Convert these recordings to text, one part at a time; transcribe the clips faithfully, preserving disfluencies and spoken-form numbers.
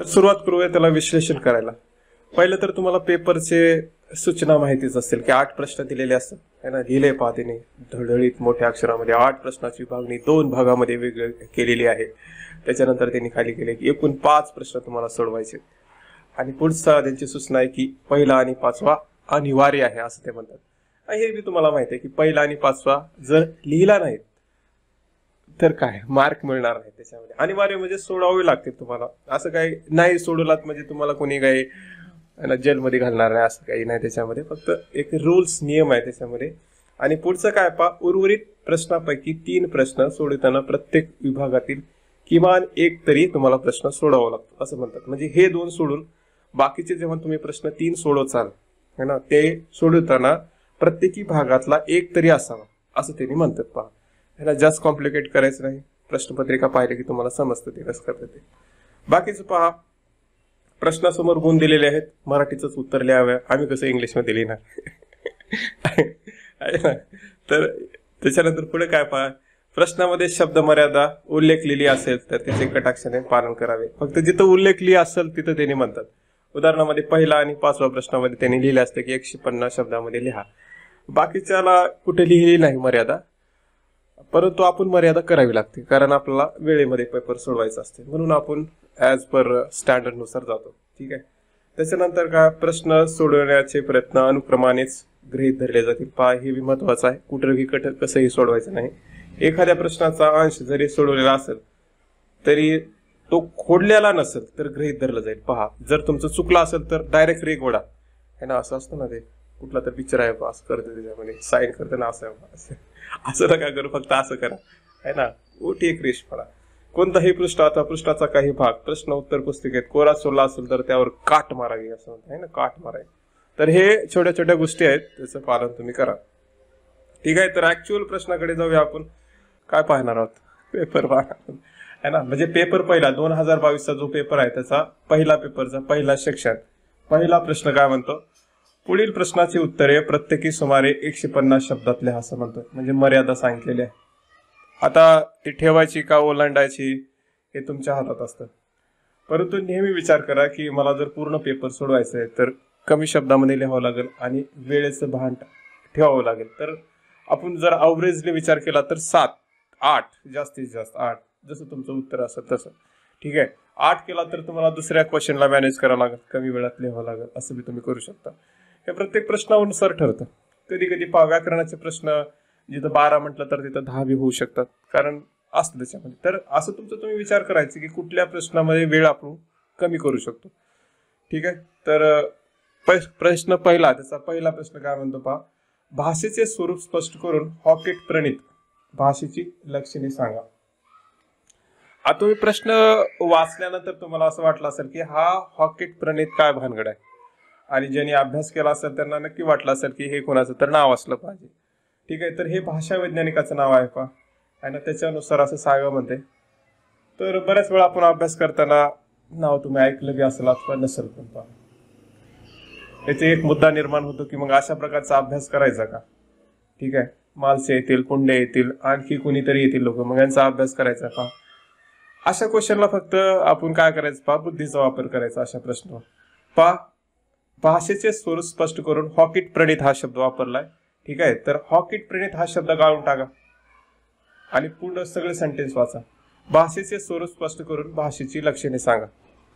सुरुवात करूया त्याला विश्लेषण करायला. पहिलं तर तुम्हाला पेपरचे सूचना माहितीच असेल की आठ प्रश्न दिलेले असतात है ना, लिहिले पाहतेने धडधडीत मोठ्या अक्षरामध्ये आठ प्रश्नाची विभागणी दोन भागामध्ये वेगळी केलेली आहे. त्याच्यानंतर त्यांनी खाली केले की एकूण पाच प्रश्न तुम्हाला सोडवायचे आणि पुढचा त्यांची सूचना आहे की पहिला आणि पाचवा अनिवार्य आहे असं ते म्हणतात. हे बी तुम्हाला माहिती आहे की पहिला आणि पाचवा जर लिहिला नाही तर काय मार्क मिळणार नाही. त्याच्यामध्ये अनिवार्य म्हणजे सोडवावे लागतील तुम्हाला, असं काही नाही सोडवलात म्हणजे तुम्हाला कोणी काही जेलमध्ये घालणार नाही असं काही नाही. त्याच्यामध्ये फक्त एक रूल्स नियम आहे त्याच्यामध्ये. आणि पुढचं काय पा उर्वरित प्रश्नापैकी तीन प्रश्न सोडवताना प्रत्येक विभागातील किमान एक तरी तुम्हाला प्रश्न सोडवावा लागतो असं म्हणतात. म्हणजे हे दोन सोडून बाकीचे जेव्हा तुम्ही प्रश्न तीन सोडवचाल है ना, ते सोडवताना प्रत्येकी भागातला एक तरी असावा असं त्यांनी म्हणतात. पहा ह्याला जास्त कॉम्प्लिकेट करायचं नाही, प्रश्नपत्रिका पाहिले की तुम्हाला समजतं ते कसं करतात ते. बाकीचं पहा प्रश्नासमोर गुण दिलेले आहेत, मराठीच उत्तर लिहावं, आम्ही कसं इंग्लिशमध्ये लिहिणार आहे ना. तर त्याच्यानंतर पुढे काय पहा प्रश्नामध्ये शब्द मर्यादा उल्लेख लिहिली असेल तर त्याचे कटाक्षाने पालन करावे. फक्त जिथं उल्लेख लिहि असेल तिथं त्यांनी म्हणतात. उदाहरणामध्ये पहिला आणि पाचव्या प्रश्नामध्ये त्यांनी लिहिले असते की एकशे पन्नास शब्दामध्ये लिहा. बाकीच्याला कुठे लिहिली नाही मर्यादा, परंतु आपण मर्यादा करावी लागते कारण आपल्याला वेळेमध्ये पेपर सोडवायचा असते म्हणून आपण ऍज पर स्टँडर्ड नुसार जातो. ठीक आहे. त्याच्यानंतर काय प्रश्न सोडवण्याचे प्रयत्न अनुक्रमानेच गृहीत धरले जातील. पहा हे बी महत्वाचं आहे, कुठेही कट कसंही सोडवायचं नाही. एखाद्या प्रश्नाचा अंश जरी सोडवलेला असेल तरी तो खोडलेला नसेल तर गृहीत धरला जाईल. पहा जर तुमचं चुकलं असेल तर डायरेक्ट रेग ओढा है ना, असं असतं ना ते कुठला तर पिक्चर आहे पास करते त्याच्यामध्ये साईन करते ना असं असं नका करू, फक्त असं करा है ना. ओटी एक रेष पडा. कोणताही पृष्ठ आता पृष्ठाचा काही भाग प्रश्न उत्तर पुस्तिकेत कोरा सोडला असेल तर त्यावर काट मारावी असं म्हणतात है ना, काट मारावी. तर हे छोट्या छोट्या गोष्टी आहेत, त्याचं पालन तुम्ही करा. ठीक आहे. तर ऍक्च्युअल प्रश्नाकडे जाऊया. आपण काय पाहणार आहोत पेपर पाहणार है ना. म्हणजे पेपर पहिला दोन हजार बावीसचा जो पेपर आहे त्याचा पहिला पेपरचा पहिला सेक्शन पहिला प्रश्न काय म्हणतो, पुढील प्रश्नाची उत्तरे प्रत्येकी सुमारे एकशे पन्नास शब्दात लिहा असं म्हणतो. म्हणजे मर्यादा सांगितलेली आहे. आता ती ठेवायची का ओलांडायची हे तुमच्या हातात असतं, परंतु नेहमी विचार करा की मला जर पूर्ण पेपर सोडवायचं आहे तर कमी शब्दामध्ये लिहावं लागेल आणि वेळेचं भान ठेवावं लागेल. तर आपण जर अवरेजने विचार केला तर सात आठ जास्तीत जास्त आठ जसं तुमचं उत्तर असेल तसं. ठीक आहे. आठ केला तर तुम्हाला दुसऱ्या क्वेश्चनला मॅनेज करावं लागेल, कमी वेळात लिहावं लागेल, असं बी तुम्ही करू शकता. हे प्रत्येक प्रश्नानुसार ठरतं. कधी कधी पा व्याकरणाचे प्रश्न जिथं बारा म्हटलं तर तिथं दहा बी होऊ शकतात कारण असतं त्याच्यामध्ये. तर असं तुमचं तुम्ही विचार करायचं की कुठल्या प्रश्नामध्ये वेळ आपण कमी करू शकतो. ठीक आहे. तर प्रश्न पहिला त्याचा पहिला प्रश्न काय म्हणतो पहा, भाषेचे स्वरूप स्पष्ट करून हॉकेट प्रणीत भाषेची लक्षणे सांगा. आता तुम्ही प्रश्न वाचल्यानंतर तुम्हाला असं वाटलं असेल की हा हॉकेट प्रणीत काय भानगड आहे, आणि ज्यांनी अभ्यास केला असेल त्यांना नक्की वाटलं असेल की हे कोणाचं तर नाव असलं पाहिजे. ठीक आहे. तर हे भाषा वैज्ञानिकाचं नाव आहे पहा आणि त्याच्यानुसार असं सांगा म्हणते. तर बऱ्याच वेळा आपण अभ्यास करताना नाव तुम्ही ऐकलं बी असेल अथवा नसेल पण पहा याचे एक मुद्दा निर्माण होतो की मग अशा प्रकारचा अभ्यास करायचा का. ठीक आहे. मालसे येतील, पुंडे येतील, आणखी कोणीतरी येतील लोक, मग यांचा अभ्यास करायचा का. अशा क्वेश्चनला फक्त आपण काय करायचं पहा बुद्धीचा वापर करायचा. अशा प्रश्न पहा भाषेचे स्वरूप स्पष्ट करून हॉकेट प्रणीत हा शब्द वापरलाय. ठीक आहे. तर हॉकेट प्रणीत हा शब्द गाळून टाका आणि पूर्ण सगळे सेंटेन्स वाचा. भाषेचे स्वरूप स्पष्ट करून भाषेची लक्षणे सांगा.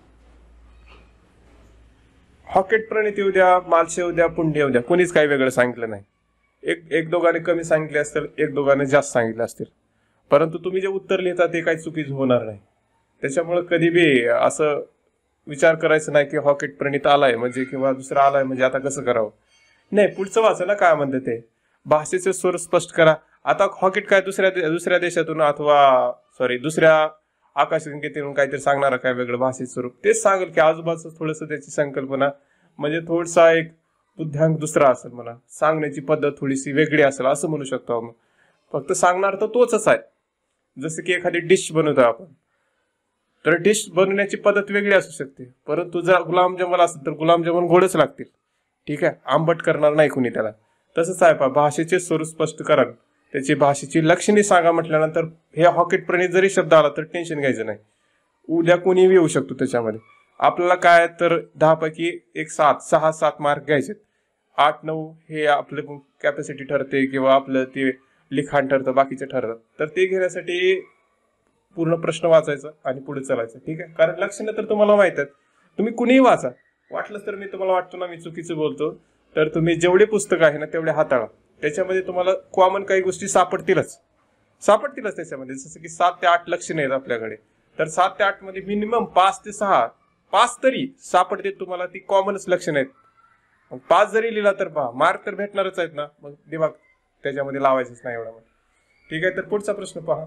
हॉकेट प्रणीत येऊ द्या, मालशे येऊ द्या, पुंडे येऊ द्या, कोणीच काही वेगळं सांगितलं नाही. एक एक दोघांनी कमी सांगितले असतील, एक दोघांनी जास्त सांगितले असतील, परंतु तुम्ही जे उत्तर लिहिता ते काही चुकीचं होणार नाही. त्याच्यामुळे कधी बी असं विचार करायचं नाही की हॉकेट प्रणीत आलाय म्हणजे किंवा दुसरा आलाय म्हणजे आता कसं करावं. नाही, पुढचं वाचायला काय म्हणते ते भाषेचे स्वरूप स्पष्ट करा. आता हॉकेट काय दुसऱ्या दुसऱ्या देशातून अथवा सॉरी दुसऱ्या आकाशगंगेतून काहीतरी सांगणार काय वेगळं भाषेचं स्वरूप, तेच सांगेल की आजूबाजूचं थोडंसं त्याची संकल्पना म्हणजे थोडसा एक बुद्ध्यांक दुसरा असेल, म्हणा सांगण्याची पद्धत थोडीशी वेगळी असेल असं म्हणू शकतो आपण. फक्त सांगणार तर तोच आहे. जसं की एखादी डिश बनवतो आपण तर डिश बनवण्याची पद्धत वेगळी असू शकते, परंतु जर गुलाबजामुन असेल तर गुलाबजामुन गोडच लागतील. ठीक आहे. आंबट करणार नाही कुणी त्याला. तसंच आहे पहा भाषेचे स्वरूप स्पष्टीकरण त्याची भाषेची लक्षणे सांगा म्हटल्यानंतर हे हॉकेट प्रणीत जरी शब्द आला तर टेन्शन घ्यायचं नाही, उद्या कोणीही येऊ शकतो त्याच्यामध्ये. आपल्याला काय तर दहा पैकी एक सात सहा सात मार्क घ्यायचे. आठ नऊ हे आपलं कॅपॅसिटी ठरते किंवा आपलं ते लिखाण ठरतं, बाकीचे ठरतं. तर ते घेण्यासाठी पूर्ण प्रश्न वाचायचा आणि पुढे चालायचं. ठीक आहे, कारण लक्षणं तर तुम्हाला माहित आहेत, तुम्ही कुणीही वाचा. वाटलंच तर मी तुम्हाला वाटतो ना मी चुकीचं बोलतो, तर तुम्ही जेवढे पुस्तक आहे ना तेवढे हाताळा. त्याच्यामध्ये तुम्हाला कॉमन काही गोष्टी सापडतीलच सापडतीलच त्याच्यामध्ये. जसं की सात ते आठ लक्षणं आहेत आपल्याकडे, तर सात ते आठ मध्ये मिनिमम पाच ते सहा पाच तरी सापडते तुम्हाला, ती कॉमनच लक्षणं आहेत. मग पाच जरी लिहिला तर पहा मार्क तर भेटणारच आहेत ना, मग दिमाग त्याच्यामध्ये लावायचंच नाही एवढा. ठीक आहे, तर पुढचा प्रश्न पहा.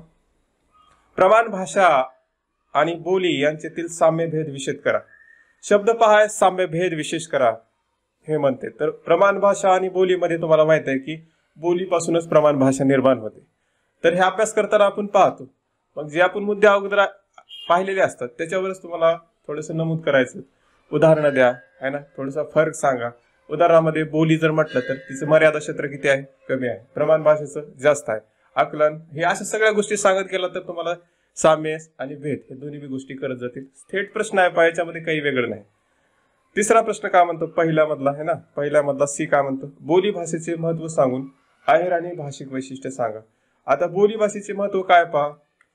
प्रमाण भाषा आणि बोली यांच्यातील साम्यभेद विशेष करा. शब्द पहा, साम्यभेद विशेष करा हे म्हणते. तर प्रमाण भाषा आणि बोलीमध्ये तुम्हाला माहित आहे की बोलीपासूनच प्रमाण भाषा निर्माण होते. तर हे अभ्यास करताना आपण पाहतो, मग जे आपण मुद्दे अगोदर पाहिलेले असतात त्याच्यावरच तुम्हाला थोडंसं नमूद करायचं. उदाहरणं द्या, है ना, थोडासा फरक सांगा. उदाहरणामध्ये बोली जर म्हटलं तर तिचं मर्यादा क्षेत्र किती आहे, कमी आहे. प्रमाण भाषेचं जास्त आहे. आकलन हे अशा सगळ्या गोष्टी सांगत गेला तर तुम्हाला साम्य आणि भेद हे दोन्ही बी गोष्टी करत जातील. थेट प्रश्न आहे पहा, याच्यामध्ये काही वेगळं नाही. तिसरा प्रश्न काय म्हणतो, पहिला मधला आहे ना, पहिल्या मधला सी काय म्हणतो, बोली भाषेचे महत्व सांगून आहेर आणि भाषिक वैशिष्ट्य सांगा. आता बोली भाषेचे महत्व काय पहा,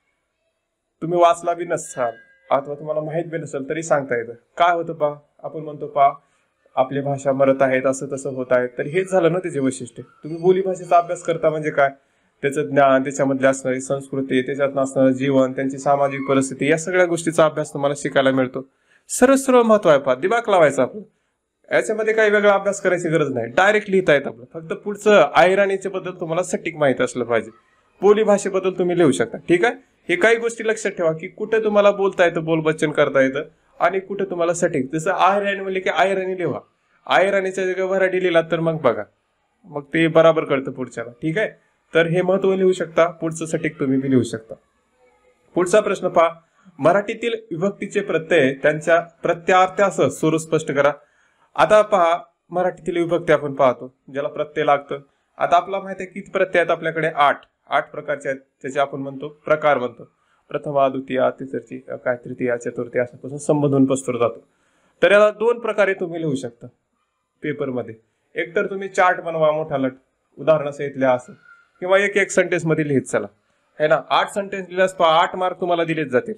तुम्ही वाचला बी नसाल अथवा तुम्हाला माहित बी नसेल तरी सांगता येतं. काय होतं पहा, आपण म्हणतो पहा आपली भाषा मरत आहेत, असं तसं होत आहे. तर हेच झालं ना त्याचे वैशिष्ट्य. तुम्ही बोली भाषेचा अभ्यास करता म्हणजे काय, त्याचं ज्ञान, त्याच्यामधली असणारी संस्कृती, त्याच्यात असणारं जीवन, त्यांची सामाजिक परिस्थिती, या सगळ्या गोष्टीचा अभ्यास तुम्हाला शिकायला मिळतो. सर्व सर्व महत्व आहे पहा, दिमाग लावायचा आपलं. याच्यामध्ये काही वेगळा अभ्यास करायची गरज नाही, डायरेक्ट लिहिता येत आपलं. फक्त पुढचं आयराणीच्या बद्दल तुम्हाला सटीक माहिती असलं पाहिजे. बोली भाषेबद्दल तुम्ही लिहू शकता. ठीक आहे, हे काही गोष्टी लक्षात ठेवा की कुठे तुम्हाला बोलता येतं, बोलबच्चन करता येतं आणि कुठे तुम्हाला सटीक. जसं आयराणी म्हणले की आयराणी लिहा, आयराणीच्या जागेवर वराडी लिहिला तर मग बघा, मग ते बराबर कळतं पुढच्याला. ठीक आहे, तर हे महत्व लिहू शकता, पुढचं सटीक तुम्ही बी लिहू शकता. पुढचा प्रश्न पहा, मराठीतील विभक्तीचे प्रत्यय त्यांच्या प्रत्यार्थासह स्वरूप स्पष्ट करा. आता पहा, मराठीतील विभक्ती आपण पाहतो ज्याला प्रत्यय लागतं. आता आपल्याला माहिती आहे किती प्रत्यय आहेत आपल्याकडे, आठ आठ प्रकारचे आहेत. त्याचे आपण म्हणतो प्रकार म्हणतो. प्रथमा, द्वितीया, तिसरी, काय तृतीया, चतुर्थी, अशापासून संबोधून पस्तूर जातो. तर याला दोन प्रकारे तुम्ही लिहू शकता पेपरमध्ये. एक तर तुम्ही चार्ट बनवा मोठा लट, उदाहरणासहित लिहा असं, किंवा एक एक सेंटेन्स मध्ये लिहित चला, है ना. आठ सेंटेन्स लिहिल्यास पहा आठ मार्क तुम्हाला दिलेच जातील.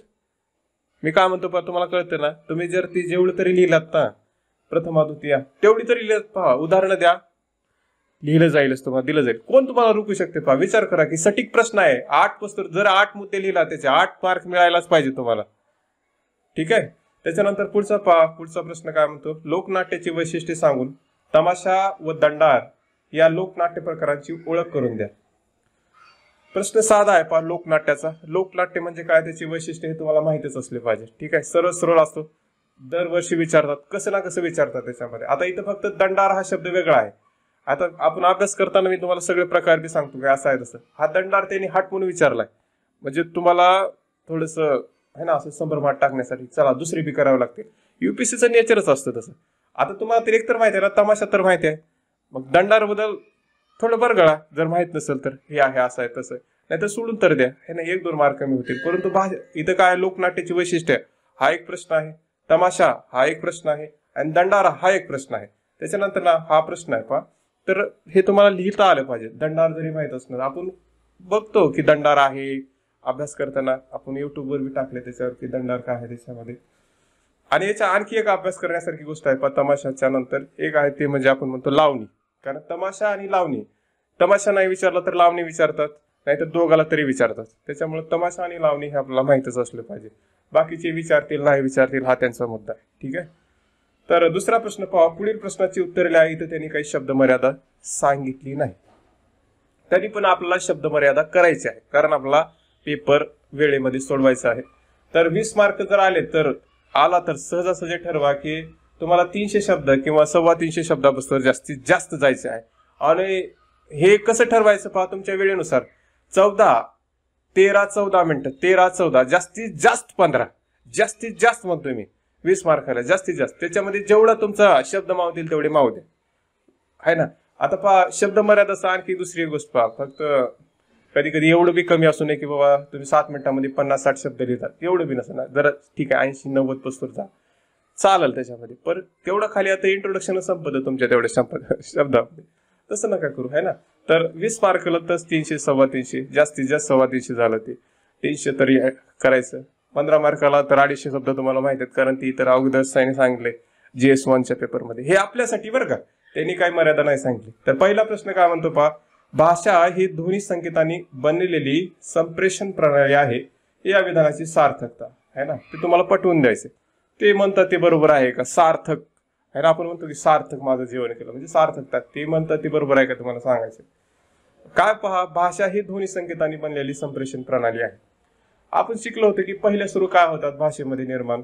मी काय म्हणतो पहा, तुम्हाला कळतं ना, तुम्ही जर ती जेवढं तरी लिहिलात ना, प्रथमा द्वितीया तेवढी तरी लिहित पहा, उदाहरणं द्या, लिहिलं जाईलच, तुम्हाला दिलं जाईल. कोण तुम्हाला रोखू शकते पहा, विचार करा की सटीक प्रश्न आहे. आठ पुस्तक जर आठ मुद्दे लिहिला त्याचे आठ मार्क मिळायलाच पाहिजे तुम्हाला. ठीक आहे, त्याच्यानंतर पुढचा पहा, पुढचा प्रश्न काय म्हणतो, लोकनाट्याची वैशिष्ट्ये सांगून तमाशा व दंडार या लोकनाट्य प्रकारांची ओळख करून द्या. प्रश्न साधा आहे पहा लोकनाट्याचा. लोकनाट्य म्हणजे काय, त्याची वैशिष्ट्य हे तुम्हाला माहितीच असले पाहिजे. ठीक आहे, सरळ सरळ असतो, दरवर्षी विचारतात, कसं ना कसं विचारतात त्याच्यामध्ये. आता इथं फक्त दंडार हा शब्द वेगळा आहे. आता आपण अभ्यास करताना मी तुम्हाला सगळे प्रकार बी सांगतो काय असं आहे तसं. हा दंडार त्यांनी हाट म्हणून विचारलाय, म्हणजे तुम्हाला थोडस है ना असं संभ्रमात टाकण्यासाठी, चला दुसरी बी करावं लागते. युपीसीचं नेचरच असतं तसं. आता तुम्हाला तर एक तर माहिती आहे ना, तमाशा तर माहिती आहे, मग दंडार बद्दल थोडं बरगळा जर माहित नसेल तर, हे आहे असं आहे तसं, नाही तर सोडून तर द्या, हे ना, एक दोन मार्क कमी होतील. परंतु भाषा इथं काय, लोकनाट्याची वैशिष्ट्य हा एक प्रश्न आहे, तमाशा हा एक प्रश्न आहे, आणि दंडारा हा एक प्रश्न आहे. त्याच्यानंतर ना हा प्रश्न आहे पहा, तर हे तुम्हाला लिहिता आलं पाहिजे. दंडार जरी माहित असणार, आपण बघतो की दंडार आहे, अभ्यास करताना आपण युट्यूबवर बी टाकले त्याच्यावर की दंडार काय आहे त्याच्यामध्ये. आणि याच्या आणखी एक अभ्यास करण्यासारखी गोष्ट आहे पहा तमाशाच्या नंतर, एक आहे ते म्हणजे आपण म्हणतो लावणी. कारण तमाशा आणि लावणी, तमाशा नाही विचारला तर लावणी विचारतात, नाहीतर दोघाला तरी विचारतात. त्याच्यामुळे तमाशा आणि लावणी हे आपल्याला माहितच असलं पाहिजे. बाकीचे विचारतील नाही विचारतील हा त्यांचा मुद्दा आहे. ठीक आहे, तर दुसरा प्रश्न पहा, पुढील प्रश्नाची उत्तरे लिहा. इथं त्यांनी काही शब्द मर्यादा सांगितली नाही, तरी पण आपल्याला शब्द मर्यादा करायची आहे, कारण आपला पेपर वेळेमध्ये सोडवायचा आहे. तर वीस मार्क जर आले तर आला तर सहजासहजी ठरवा की तुम्हाला तीनशे शब्द किंवा सव्वा तीनशे शब्दापासून जास्तीत जास्त जायचे आहे. आणि हे कसं ठरवायचं पहा, तुमच्या वेळेनुसार चौदा तेरा चौदा मिनिटं, तेरा चौदा जास्तीत जास्त पंधरा, जास्तीत जास्त म्हणतोय मी वीस मार्काला जास्तीत जास्त. त्याच्यामध्ये जेवढा तुमचा शब्द मावतील तेवढे मावू द्या, आहे ना. आता पहा शब्द मर्यादा आणखी दुसरी गोष्ट पहा, फक्त कधी कधी एवढं बी कमी असू नये की बाबा तुम्ही सात मिनिटांमध्ये पन्नास साठ शब्द लिहितात, एवढं बी नसणार. जरा ठीक आहे ऐंशी नव्वद पस्तूर जा, चालेल त्याच्यामध्ये, पण तेवढं खाली आता इंट्रोडक्शन संपत तुमच्या तेवढ्या शब्द शब्दामध्ये, तसं नका करू है ना. तर वीस मार्कला तर तीनशे सव्वा तीनशे जास्तीत जास्त सव्वा तीनशे झालं, ते तीनशे तरी करायचं. पंधरा मार्काला तर अडीचशे शब्द तुम्हाला माहित आहेत, कारण ती तर अगोदर सांगितले जी एस वनच्या पेपरमध्ये. हे आपल्यासाठी बरं का, त्यांनी काही मर्यादा नाही सांगितली. तर पहिला प्रश्न काय म्हणतो पहा, भाषा ही ध्वनी संकेतांनी बनलेली संप्रेषण प्रणाली आहे, या विधानाची सार्थकता है ना, ते तुम्हाला पटवून द्यायचे. ते म्हणतात ते बरोबर आहे का, सार्थक है ना, आपण म्हणतो की सार्थक माझं जीवन केलं म्हणजे सार्थकता, ते म्हणतात ते बरोबर आहे का तुम्हाला सांगायचं. काय पहा, भाषा ही ध्वनी संकेतांनी बनलेली संप्रेषण प्रणाली आहे. आपण शिकलो होतो की पहिल्या सुरू काय होतात भाषेमध्ये निर्माण,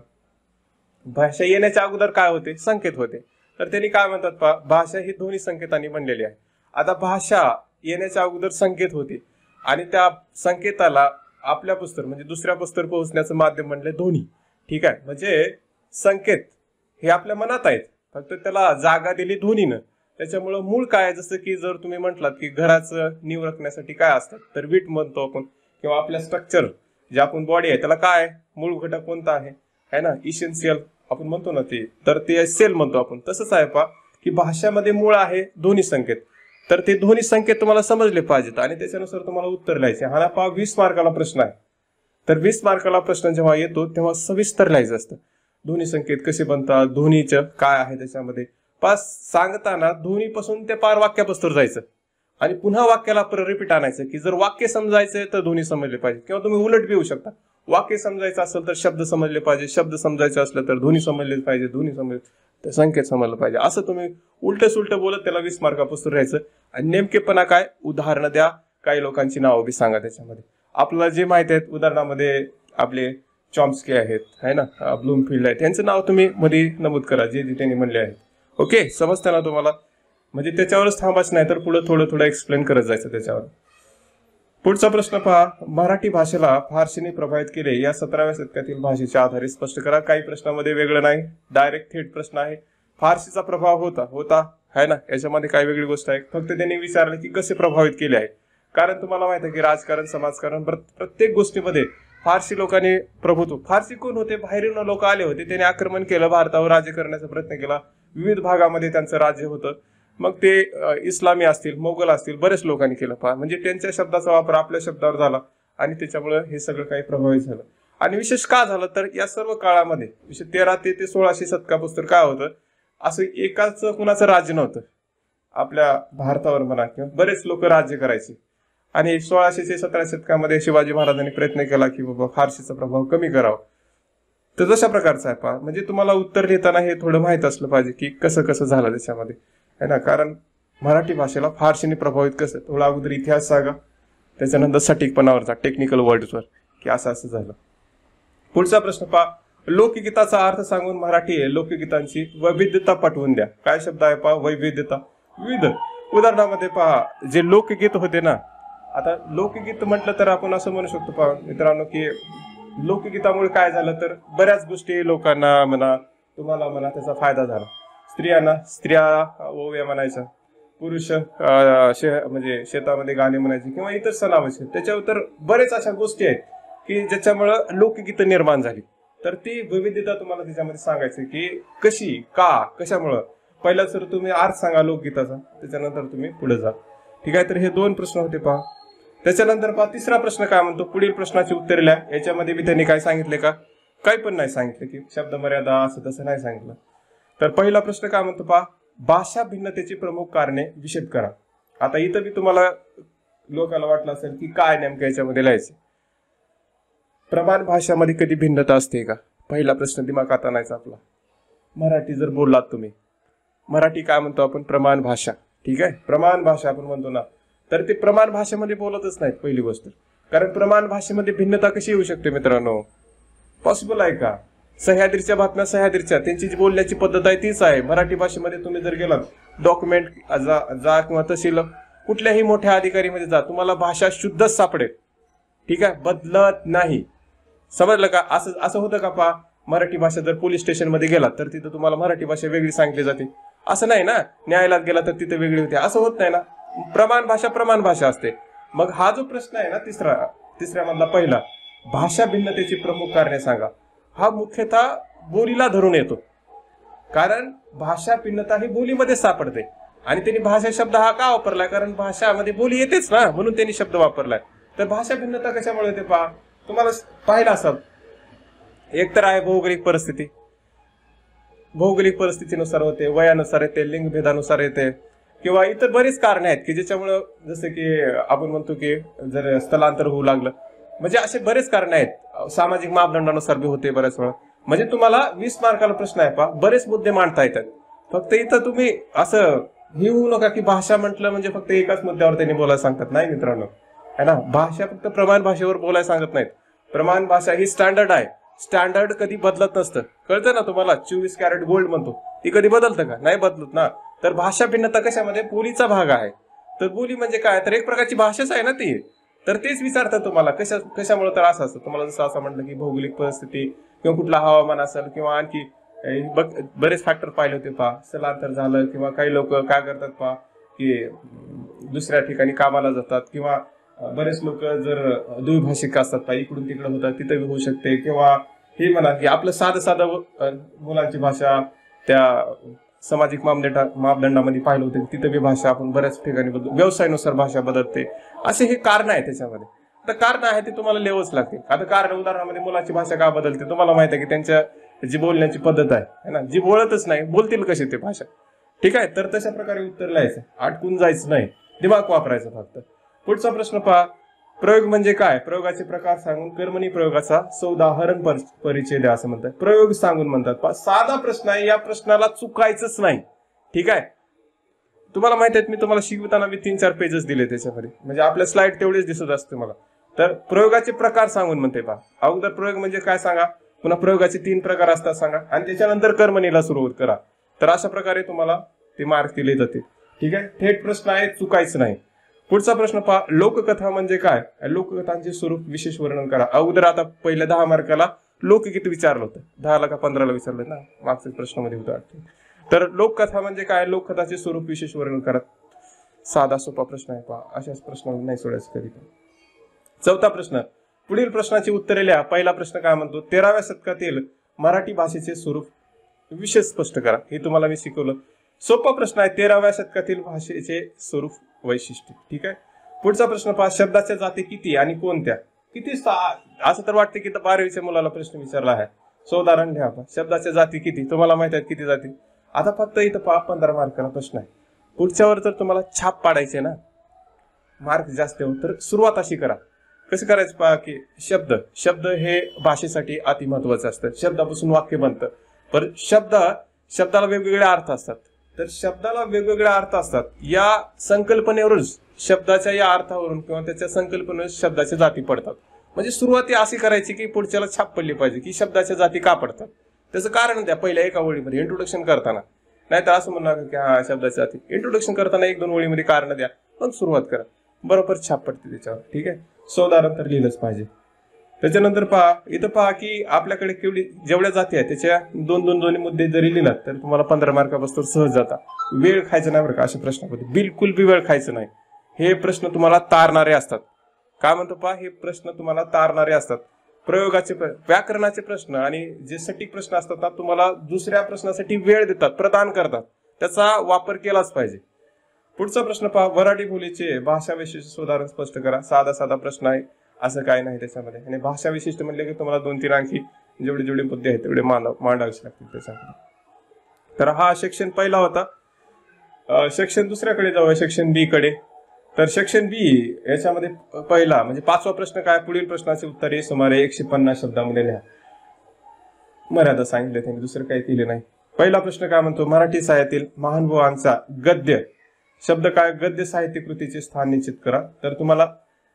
भाषा येण्याच्या अगोदर काय होते, संकेत होते. तर त्यांनी काय म्हणतात पहा, भाषा ही ध्वनी संकेतांनी बनलेली आहे. आता भाषा येण्याच्या अगोदर संकेत होते आणि त्या संकेताला आपल्या पुस्तक म्हणजे दुसऱ्या पुस्तक पोहोचण्याचं माध्यम म्हणले ध्वनी. ठीक आहे, म्हणजे संकेत हे आपल्या मनात आहेत, फक्त त्याला जागा दिली ध्वनीनं. त्याच्यामुळं मूळ काय, जसं की जर तुम्ही म्हटलात की घराचं नीव राखण्यासाठी काय असतात, तर वीट म्हणतो आपण, किंवा आपल्या स्ट्रक्चर जे आपण बॉडी आहे त्याला काय मूळ घटक कोणता आहे है ना, इसेन्शियल आपण म्हणतो ना ते, तर ते सेल म्हणतो आपण. तसंच आहे पहा की भाषामध्ये मूळ आहे ध्वनी संकेत, तर ते ध्वनी संकेत तुम्हाला समजले पाहिजेत आणि त्याच्यानुसार तुम्हाला उत्तर लिहायचे. हा पहा वीस मार्काला प्रश्न आहे, तर वीस मार्काला प्रश्न जेव्हा येतो तेव्हा सविस्तर लिहायचं असतं. ध्वनी संकेत कसे बनतात, ध्वनीचं काय आहे त्याच्यामध्ये, पास सांगताना ध्वनीपासून ते पार वाक्यापासून जायचं आणि पुन्हा वाक्याला परत रिपीट आणायचं, की जर वाक्य समजायचंय तर ध्वनी समजले पाहिजे, किंवा तुम्ही उलट बी होऊ शकता. वाक्य समजायचं असेल तर शब्द समजले पाहिजे, शब्द समजायचं असलं तर ध्वनी समजले पाहिजे, ध्वनी समजले तर संकेत समजलं पाहिजे. असं तुम्ही उलट सुलट बोलत त्याला वीस मार्कापासून राहायचं. आणि नेमकेपणा काय, उदाहरणं द्या, काही लोकांची नावं बी सांगा त्याच्यामध्ये. आपल्याला जे माहिती आहेत उदाहरणामध्ये आपले चॉम्स्की आहेत है ना, ब्लूमफिल्ड आहेत, त्यांचं नाव तुम्ही मध्ये नमूद करा जे जे त्यांनी म्हणले आहेत. ओके, समजतं ना तुम्हाला, म्हणजे त्याच्यावरच थांबायचं नाही तर पुढे थोडं थोडं एक्सप्लेन करत जायचं त्याच्यावर. पुढचा प्रश्न पहा, मराठी भाषेला फारसीने प्रभावित केले या सतराव्या शतकातील भाषेच्या आधारे स्पष्ट करा. काही प्रश्नामध्ये वेगळं नाही, डायरेक्ट थेट प्रश्न आहे. फारसीचा प्रभाव होता होता है ना, याच्यामध्ये काही वेगळी गोष्ट आहे. फक्त त्यांनी विचारले की कसे प्रभावित केले आहे, कारण तुम्हाला माहिती आहे की राजकारण समाजकारण प्रत्येक गोष्टीमध्ये फारसी लोकांनी प्रभुत्व. फारसी कोण होते, बाहेरून लोक आले होते, त्यांनी आक्रमण केलं, भारतावर राज्य करण्याचा प्रयत्न केला, विविध भागामध्ये त्यांचं राज्य होतं. मग ते इस्लामी असतील, मोगल असतील, बरेच लोकांनी केलं. पहा म्हणजे त्यांच्या शब्दाचा वापर आपल्या शब्दावर झाला आणि त्याच्यामुळे हे सगळं काही प्रभावित झालं. आणि विशेष का झालं तर या सर्व काळामध्ये विशेष तेरा ते ते सोळाशे शतकापासून काय होतं, असं एकाच कुणाचं राज्य नव्हतं आपल्या भारतावर म्हणा, किंवा बरेच लोक राज्य करायचे. आणि सोळाशे ते सतरा शतकामध्ये शिवाजी महाराजांनी प्रयत्न केला की बाबा फारसीचा प्रभाव कमी करावा. तर तशा प्रकारचा आहे पहा, म्हणजे तुम्हाला उत्तर लिहिताना हे थोडं माहित असलं पाहिजे की कसं कसं झालं त्याच्यामध्ये है ना, कारण मराठी भाषेला फारसीने प्रभावित कसं, थोडा अगोदर इतिहास सांगा, त्याच्यानंतर सटीकपणावरचा टेक्निकल वर्ड्सवर की असं असं झालं. पुढचा प्रश्न पहा, लोकगीताचा अर्थ सांगून मराठी लोकगीतांची वैविध्यता पटवून द्या. काय शब्द आहे पहा, वैविध्यता, विविध. उदाहरणामध्ये पहा जे लोकगीत होते ना, आता लोकगीत म्हटलं तर आपण असं म्हणू शकतो पहा मित्रांनो की लोकगीतामुळे काय झालं तर बऱ्याच गोष्टी लोकांना म्हणा, तुम्हाला म्हणा त्याचा फायदा झाला. स्त्रियांना स्त्रिया ओव्या म्हणायच्या, पुरुष शे म्हणजे शेतामध्ये गाणे म्हणायचे किंवा इतर सणावाचे, त्याच्यावर तर बरेच अशा गोष्टी आहेत की ज्याच्यामुळं लोकगीतं निर्माण झाली. तर ती विविधता तुम्हाला त्याच्यामध्ये सांगायचं की कशी, का, कशामुळं. पहिला तर तुम्ही अर्थ सांगा लोकगीताचा, त्याच्यानंतर तुम्ही पुढे जा. ठीक आहे, तर हे दोन प्रश्न होते पहा. त्याच्यानंतर पहा तिसरा प्रश्न काय म्हणतो, पुढील प्रश्नाची उत्तरे लिहा. याच्यामध्ये बी त्यांनी काय सांगितले का, काही पण नाही सांगितलं की शब्द मर्यादा असं तसं नाही सांगितलं. तर पहिला प्रश्न काय म्हणतो पहा, भाषा भिन्नतेची प्रमुख कारणे विशद करा. आता इथं बी तुम्हाला लोकांना वाटलं असेल की काय नेमकं याच्यामध्ये लिहायचं. प्रमाण भाषामध्ये कधी भिन्नता असते का, पहिला प्रश्न दिमागात आणायचा आपला. मराठी जर बोललात तुम्ही, मराठी काय म्हणतो आपण, प्रमाण भाषा. ठीक आहे, प्रमाण भाषा आपण म्हणतो ना, तर ते प्रमाण भाषेमध्ये बोलतच नाहीत पहिली गोष्ट. कारण प्रमाण भाषेमध्ये भिन्नता कशी येऊ शकते मित्रांनो, पॉसिबल आहे का. सह्याद्रीच्या बातम्या सह्याद्रीच्या, त्यांची जी बोलण्याची पद्धत आहे तीच आहे. मराठी भाषेमध्ये तुम्ही जर गेलात डॉक्युमेंट जा, जा किंवा तहसील कुठल्याही मोठ्या अधिकारीमध्ये जा, तुम्हाला भाषा शुद्धच सापडेल. ठीक आहे, बदलत नाही. समजलं का. असं असं होतं का पहा, मराठी भाषा जर पोलीस स्टेशन मध्ये गेलात तर तिथं तुम्हाला मराठी भाषा वेगळी सांगितली जाते, असं नाही ना. न्यायालयात गेला तर तिथे वेगळी होते, असं होत नाही ना. प्रमाण भाषा प्रमाण भाषा असते. मग हा जो प्रश्न आहे ना तिसरा तिसऱ्या मधला पहिला, भाषा भिन्नतेची प्रमुख कारणे सांगा, हा मुख्यतः बोलीला धरून येतो. कारण भाषा भिन्नता ही बोलीमध्ये सापडते आणि त्यांनी भाषा शब्द हा का वापरलाय, कारण भाषामध्ये बोली येतेच ना, म्हणून त्यांनी शब्द वापरलाय. तर भाषा भिन्नता कशामुळे येते पहा, तुम्हाला पाहिलं असाल, एक तर आहे भौगोलिक परिस्थिती, भौगोलिक परिस्थितीनुसार होते, वयानुसार येते, लिंगभेदानुसार येते, किंवा इतर बरीच कारणे आहेत की ज्याच्यामुळं, जसं की आपण म्हणतो की जर स्थलांतर होऊ लागलं, म्हणजे असे बरेच कारणे आहेत. सामाजिक मापदंडानुसार बी होते बऱ्याच वेळा. म्हणजे तुम्हाला वीस मार्काला प्रश्न आहे पहा, बरेच मुद्दे मांडता येतात. फक्त इथं तुम्ही असं हे होऊ नका की भाषा म्हटलं म्हणजे फक्त एकाच मुद्द्यावर त्यांनी बोलायला सांगतात. नाही मित्रांनो, है ना, भाषा फक्त प्रमाण भाषेवर बोलायला सांगत नाहीत. प्रमाण भाषा ही स्टँडर्ड आहे. स्टँडर्ड कधी बदलत नसतं, कळतं ना तुम्हाला. चोवीस कॅरेट गोल्ड म्हणतो, ती कधी बदलतं का? नाही बदलत ना. तर भाषा भिन्नता कशामध्ये, बोलीचा भाग आहे. तर बोली म्हणजे काय, तर एक प्रकारची भाषाच आहे ना ती. तर तेच विचारतात तुम्हाला कशा कशामुळे. तर असं असतं तुम्हाला, जसं असं म्हटलं की भौगोलिक परिस्थिती किंवा कुठला हवामान असेल किंवा आणखी बघ बरेच फॅक्टर पाहिले होते पहा. स्थलांतर झालं किंवा काही लोक काय करतात पहा की दुसऱ्या ठिकाणी कामाला जातात, किंवा बरेच लोक जर द्विभाषिक असतात पहा, इकडून तिकडे होतात, तिथं होऊ शकते. किंवा हे म्हणा की आपलं साधं साधं मुलांची भाषा त्या सामाजिक मापदंडा मापदंडामध्ये पाहिलं होतं, तिथं बी भाषा आपण बऱ्याच ठिकाणी बदल, व्यवसायानुसार भाषा बदलते. असे हे कारण आहे त्याच्यामध्ये. तर कारण आहे ते तुम्हाला लिहावंच लागते. आता कारण उदाहरणामध्ये मुलाची भाषा का बदलते, तुम्हाला माहित आहे की त्यांच्या जी बोलण्याची पद्धत आहे ना, जी बोलतच नाही, बोलतील कशी ते भाषा. ठीक आहे, तर तशा प्रकारे उत्तर लिहायचं, अटकून जायचं नाही, दिमाग वापरायचं फक्त. पुढचा प्रश्न पहा, प्रयोग म्हणजे काय, प्रयोगाचे प्रकार सांगून कर्मणी प्रयोगाचा सौदाहरण परिचय द्या असं म्हणतात. प्रयोग सांगून म्हणतात. साधा प्रश्न आहे, या प्रश्नाला चुकायचंच नाही. ठीक आहे, तुम्हाला माहित आहे मी तुम्हाला शिकवताना मी तीन चार पेजेस दिले त्याच्यामध्ये, म्हणजे आपल्या स्लाइड तेवढेच दिसत असते मला. तर प्रयोगाचे प्रकार सांगून म्हणते पहा. अगोदर प्रयोग म्हणजे काय सांगा, पुन्हा प्रयोगाचे तीन प्रकार असतात सांगा, आणि त्याच्यानंतर कर्मणीला सुरुवात करा. तर अशा प्रकारे तुम्हाला ते मार्क दिले जाते. ठीक आहे, थेट प्रश्न आहे, चुकायचं नाही. पुढचा प्रश्न पहा, लोककथा म्हणजे काय, लोककथांचे स्वरूप विशेष वर्णन करा. अगोदर आता पहिल्या दहा मार्काला लोकगीत विचारलं होतं, दहाला का पंधराला विचारलं ना, मागच्या प्रश्नामध्ये होतं. तर लोककथा म्हणजे काय, लोककथाचे स्वरूप विशेष वर्णन करा. साधा सोपा प्रश्न आहे पहा, अशाच प्रश्न नाही सोडायचं कधी. चौथा प्रश्न, पुढील प्रश्नाची उत्तरे लिहा. पहिला प्रश्न काय म्हणतो, तेराव्या शतकातील मराठी भाषेचे स्वरूप विशेष स्पष्ट करा. हे तुम्हाला मी शिकवलं. सोपा प्रश्न आहे, तेराव्या शतकातील भाषेचे स्वरूप वैशिष्ट्य. ठीक आहे, पुढचा प्रश्न पहा, शब्दाच्या जाती किती आणि कोणत्या. किती, असं तर वाटतं की बारावीच्या मुलाला प्रश्न विचारला आहे. सो उदाहरण घ्या, शब्दाच्या जाती किती, तुम्हाला माहित आहेत किती जाती. आता फक्त इथं पहा पंधरा मार्काला प्रश्न आहे. पुढच्यावर तर तुम्हाला छाप पाडायचे ना, मार्क जास्त हो, तर सुरुवात अशी करा. कसं करायचं पहा की शब्द शब्द हे भाषेसाठी अति महत्वाचं असतं. शब्दापासून वाक्य बनतं. पण शब्द शब्दाला वेगवेगळे अर्थ असतात. तर शब्दाला वेगवेगळे अर्थ असतात, या संकल्पनेवरूनच शब्दाच्या या अर्थावरून किंवा त्याच्या संकल्पनेवर शब्दाच्या जाती पडतात. म्हणजे सुरुवाती अशी करायची की पुढच्याला छाप पडली पाहिजे की शब्दाच्या जाती का पडतात, त्याचं कारण द्या पहिल्या एका ओळीमध्ये इंट्रोडक्शन करताना. नाहीतर असं म्हणणार की हा शब्दाच्या जाती, इंट्रोडक्शन करताना एक दोन ओळीमध्ये कारण द्या, पण सुरुवात करा, बरोबर छाप पडते त्याच्यावर. ठीक आहे, सौदाहरण तर लिहिलंच पाहिजे. त्याच्यानंतर पहा, इथं पहा की आपल्याकडे केवढी जेवढ्या जाती आहेत त्याच्या दोन दोन दोन्ही मुद्दे जरी लिहिलात तर तुम्हाला पंधरा मार्कापासून सहज जाता. वेळ खायचं नाही बरं का अशा प्रश्नामध्ये, बिलकुल बी वेळ खायचं नाही. हे प्रश्न तुम्हाला तारणारे असतात. काय म्हणतो पहा, हे प्रश्न तुम्हाला तारणारे असतात. प्रयोगाचे व्याकरणाचे प्रश्न आणि जे सटीक प्रश्न असतात ना, तुम्हाला दुसऱ्या प्रश्नासाठी वेळ देतात, प्रदान करतात, त्याचा वापर केलाच पाहिजे. पुढचा प्रश्न पहा, वऱ्हाडी बोलीचे भाषा विशिष्ट उदाहरण स्पष्ट करा. साधा साधा प्रश्न आहे, असं काय नाही त्याच्यामध्ये. आणि भाषा विशिष्ट म्हणले की तुम्हाला दोन तीन आणखी जेवढे जेवढे मुद्दे आहेत तेवढे मांडावेच लागतील त्याच्यामध्ये. तर हा सेक्शन पहिला होता. सेक्शन दुसऱ्याकडे जाऊया, सेक्शन बी कडे. तर सेक्शन बी याच्यामध्ये पहिला म्हणजे पाचवा प्रश्न काय, पुढील प्रश्नाचे उत्तरे सुमारे एकशे पन्नास शब्दामध्ये लिहा. मर्यादा सांगितले त्यांनी, दुसरं काही केले नाही. पहिला प्रश्न काय म्हणतो, मराठी साहित्यातील महानुभावांचा गद्य शब्द काय, गद्य साहित्य कृतीचे स्थान निश्चित करा. तर तुम्हाला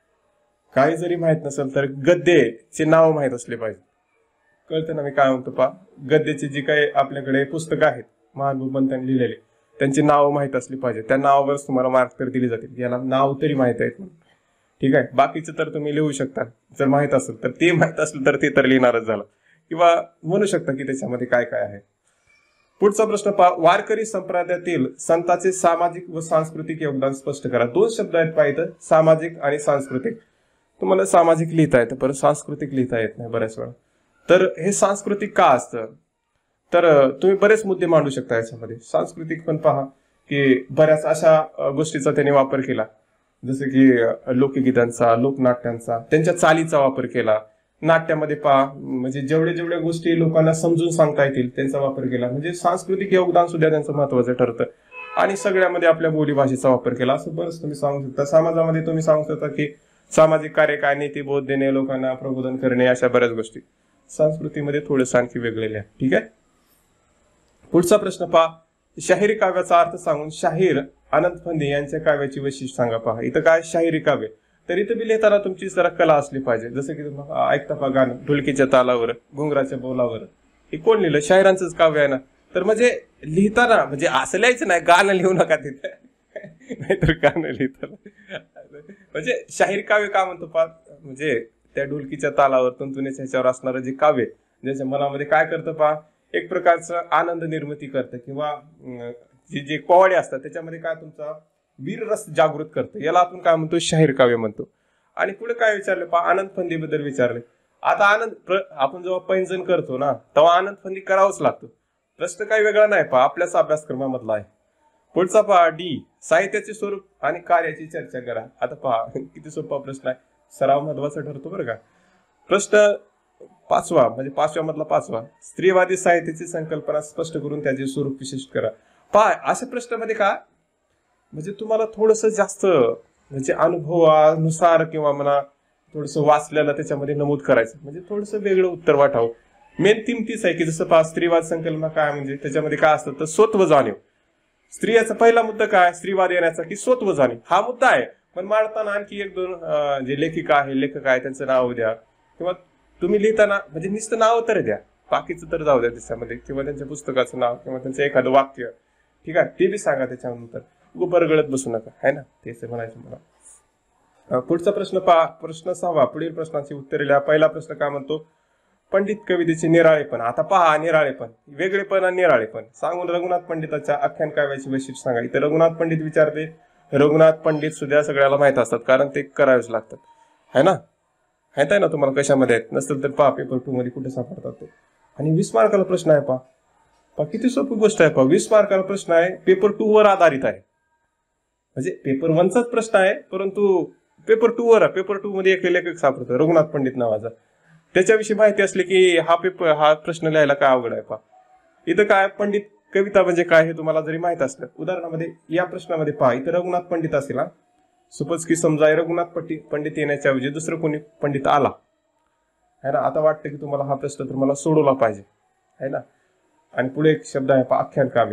काही जरी माहित नसेल तर गद्याचे नाव माहित असले पाहिजे. कळतं ना मी काय म्हणतो पहा, गद्याची जी काही आपल्याकडे पुस्तकं आहेत महानुभावांनी लिहिलेले, त्यांची नाव माहित असली पाहिजे. त्या नावावरच तुम्हाला मार्क तर दिले जातील, याला नाव तरी माहित आहेत. ठीक आहे, बाकीचं तर तुम्ही लिहू शकता, जर माहित असेल तर. ते माहित असेल तर ते तर लिहिणारच झालं, किंवा म्हणू शकता की त्याच्यामध्ये काय काय आहे. पुढचा प्रश्न पहा, वारकरी संप्रदायातील संतांचे सामाजिक व सांस्कृतिक योगदान स्पष्ट करा. दोन शब्द आहेत पाहिजे, सामाजिक आणि सांस्कृतिक. तुम्हाला सामाजिक लिहिता येतं, परत सांस्कृतिक लिहिता येत नाही बऱ्याच वेळा. तर हे सांस्कृतिक का असतं तर तुम्ही बरेच मुद्दे मांडू शकता याच्यामध्ये. सांस्कृतिक पण पहा की बऱ्याच अशा गोष्टीचा त्यांनी वापर केला, जसं की लोकगीतांचा, लोकनाट्यांचा, त्यांच्या चालीचा वापर केला. नाट्यामध्ये पहा म्हणजे जेवढे जेवढ्या गोष्टी लोकांना समजून सांगता येतील त्यांचा वापर केला. म्हणजे सांस्कृतिक योगदान सुद्धा त्यांचं महत्वाचं ठरतं. आणि सगळ्यामध्ये आपल्या बोलीभाषेचा वापर केला. असं बरंच तुम्ही सांगू शकता. समाजामध्ये तुम्ही सांगू शकता की सामाजिक कार्य काय, नीतिबोध देणे, लोकांना प्रबोधन करणे, अशा बऱ्याच गोष्टी संस्कृतीमध्ये थोडंसं आणखी वेगळेल्या. ठीक आहे. पुढचा प्रश्न पहा, शाहिरी काव्याचा अर्थ सांगून शाहीर आनंद फंदी यांच्या काव्याची वैशिष्ट्य सांगा. पहा इथं काय शाहिरी काव्य, तर इथं बी लिहिताना तुमची जरा कला असली पाहिजे. जसं की तुम्हाला ऐकता पहा गाणं, ढोलकीच्या तालावर, घुंगराच्या बोलावर, हे कोण लिहिलं? शाहिरांचंच काव्य आहे ना. तर म्हणजे लिहिताना म्हणजे असं लिहायचं नाही, गाणं लिहू नका तिथे, नाहीतर गाणं लिहिताना म्हणजे शाहीर काव्य का म्हणतो पहा, म्हणजे त्या ढोलकीच्या तालावर तुंतुण्याच्या ह्याच्यावर असणारं जे काव्य ज्याच्या मनामध्ये काय करतं पहा, एक प्रकारचं आनंद निर्मिती करतं, किंवा जे जे पोवाडे असतात त्याच्यामध्ये काय तुमचा वीर रस जागृत करतं. याला आपण काय म्हणतो? शाहीर काव्य म्हणतो. आणि पुढे काय विचारलं पहा, आनंद फंदीबद्दल विचारले. आता आनंद आपण जेव्हा पैंजण करतो ना तेव्हा आनंद फंदी करावंच लागतो. प्रश्न काही वेगळा नाही पहा, आपल्याच अभ्यासक्रमामधला आहे. पुढचा पहा, डी साहित्याचे स्वरूप आणि कार्याची चर्चा करा. आता पहा किती सोपा प्रश्न आहे, सराव महत्वाचा ठरतो बरं का. प्रश्न पाचवा म्हणजे पाचव्या मधला पाचवा, स्त्रीवादी साहित्याची संकल्पना स्पष्ट करून त्याचे स्वरूप विशिष्ट करा. पहा अशा प्रश्नामध्ये का म्हणजे तुम्हाला थोडस जास्त म्हणजे अनुभवानुसार किंवा म्हणा थोडस वाचलेलं त्याच्यामध्ये नमूद करायचं, म्हणजे थोडस वेगळं उत्तर वाटावं. मेन थीम तीच आहे की जसं पहा स्त्रीवाद संकल्पना काय म्हणजे त्याच्यामध्ये काय असतं तर स्वत्व जाणीव. स्त्रियाचा पहिला मुद्दा काय, स्त्रीवाद येण्याचा की स्वत्व जाणीव हा मुद्दा आहे. पण मांडताना आणखी एक दोन जे लेखिका आहे लेखक आहे त्यांचं नाव द्या, किंवा तुम्ही लिहिताना म्हणजे नुसतं नाव तर द्या, बाकीचं तर जाऊ द्या त्याच्यामध्ये, किंवा त्यांच्या पुस्तकाचं नाव किंवा त्यांचं एखादं वाक्य, ठीक आहे, ते बी सांगा त्याच्यानंतर. बरगळत बसू नका, है ना, तेच म्हणायचं मला. पुढचा प्रश्न पहा, प्रश्न सहावा, पुढील प्रश्नाची उत्तरे लिहा. पहिला प्रश्न काय म्हणतो, पंडित कवितेचे निराळेपण. आता पहा निराळेपण, वेगळेपण आणि निराळेपण सांगून रघुनाथ पंडिताच्या आख्यान काव्याची वैशिष्ट्य सांगा. इथे रघुनाथ पंडित विचारते. रघुनाथ पंडित सुद्धा सगळ्याला माहित असतात कारण ते करावेच लागतात, है ना. माहित आहे ना तुम्हाला कशामध्ये आहेत, नसेल तर पहा पेपर टू मध्ये कुठे सापडतात ते. आणि वीस मार्काला प्रश्न आहे पहा, पहा किती सोपी गोष्ट आहे. पहा वीस मार्काला प्रश्न आहे, पेपर टू वर आधारित आहे. म्हणजे पेपर वनचाच प्रश्न आहे परंतु पेपर टू वर, पेपर टू मध्ये एक लेखक सापडतो रघुनाथ पंडित नावाचा. त्याच्याविषयी माहिती असली की हा पेपर हा प्रश्न लिहायला काय अवघड आहे. पहा इथं काय, पंडित कविता म्हणजे काय हे तुम्हाला जरी माहित असलं, उदाहरणामध्ये या प्रश्नामध्ये पहा इथं रघुनाथ पंडित असेल ना, सुपज की समजा रघुनाथ पंडित येण्याच्या ऐवजी दुसरं कोणी पंडित आला है ना. आता वाटतं की तुम्हाला हा प्रश्न तर मला सोडवला पाहिजे, है ना. आणि पुढे एक शब्द आहे पहा, आख्यान काव्य.